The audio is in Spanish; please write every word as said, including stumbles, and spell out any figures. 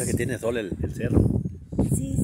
sea que tiene sol el, el cerro. Sí,